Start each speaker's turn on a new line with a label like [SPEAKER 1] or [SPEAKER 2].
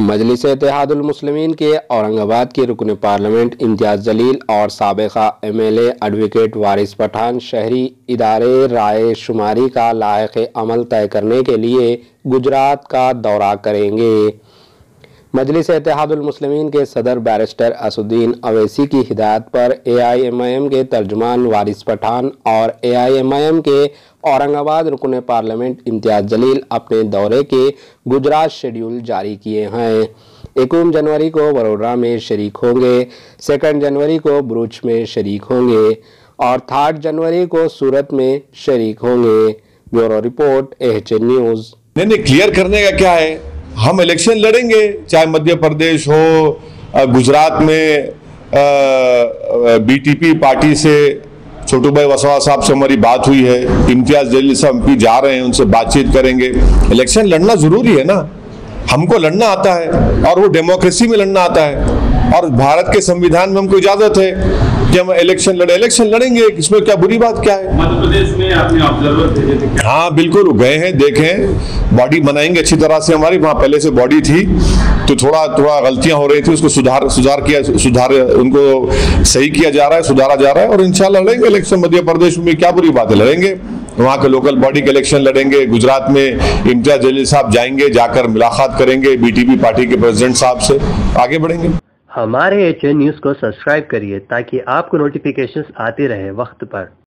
[SPEAKER 1] मजलिस इत्तेहादुल मुस्लिमीन के औरंगाबाद के रुकन पार्लियामेंट इम्तियाज़ जलील और साबिक़ा MLA एडवोकेट वारिस पठान शहरी इदारे राय शुमारी का लायक़ अमल तय करने के लिए गुजरात का दौरा करेंगे। मजलिस इत्तेहादुल मुस्लिमीन के सदर बैरिस्टर असुद्दीन अवैसी की हिदायत पर AIMIM के तर्जुमान वारिस पठान और AIMIM के औरंगाबाद रुकन पार्लियामेंट इम्तियाज़ जलील अपने दौरे के गुजरात शेड्यूल जारी किए हैं। 1 जनवरी को वडोदरा में शरीक होंगे, 2 जनवरी को भरूच में शरीक होंगे और 3 जनवरी को सूरत में शरीक होंगे। Bureau report AHN news.
[SPEAKER 2] नहीं, क्लियर करने का क्या है, हम इलेक्शन लड़ेंगे, चाहे मध्य प्रदेश हो, गुजरात में BTP पार्टी से छोटू भाई वसवा साहब से हमारी बात हुई है, इम्तियाज जलील साहब MP जा रहे हैं, उनसे बातचीत करेंगे। इलेक्शन लड़ना जरूरी है ना, हमको लड़ना आता है और वो डेमोक्रेसी में लड़ना आता है और भारत के संविधान में हमको इजाजत है कि हम इलेक्शन लड़ेंगे, इसमें क्या बुरी बात क्या है।
[SPEAKER 3] मध्य प्रदेश में आपने ऑब्जर्वर भेजे थे?
[SPEAKER 2] हाँ बिल्कुल, गए हैं, देखें, बॉडी बनाएंगे अच्छी तरह से। हमारी वहाँ पहले से बॉडी थी तो थोड़ा गलतियां हो रही थी, उसको सुधार उनको सही किया जा रहा है, सुधारा जा रहा है और इंशाल्लाह लड़ेंगे इलेक्शन। मध्य प्रदेश में क्या बुरी बात है, लड़ेंगे, वहाँ के लोकल बॉडी के इलेक्शन लड़ेंगे। गुजरात में इम्तियाज जलील साहब जाएंगे, जाकर मुलाकात करेंगे BTP पार्टी के प्रेसिडेंट साहब से, आगे बढ़ेंगे।
[SPEAKER 4] हमारे AHN न्यूज़ को सब्सक्राइब करिए ताकि आपको नोटिफिकेशंस आते रहे वक्त पर।